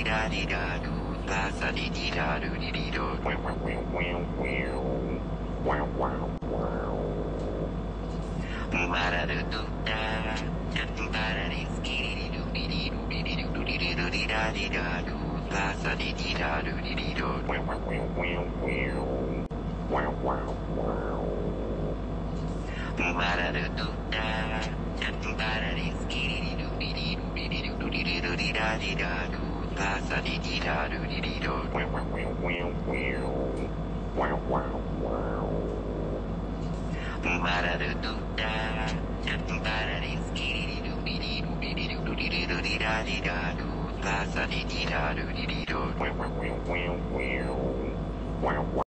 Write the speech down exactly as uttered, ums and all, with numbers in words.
リラリラルラサリリラルリリロウマラルドゥダジャンバラリスキリリルリリルリリルリリルリラリラルラサリリラルリリロウマラルドゥダジャンバラリスキリリルリリルリリルリリルリラリラルラサリリラルリリロウマラルドゥダジャンバラリスキリリルリリルリリルリリルリラリラルラサリリラルリリロ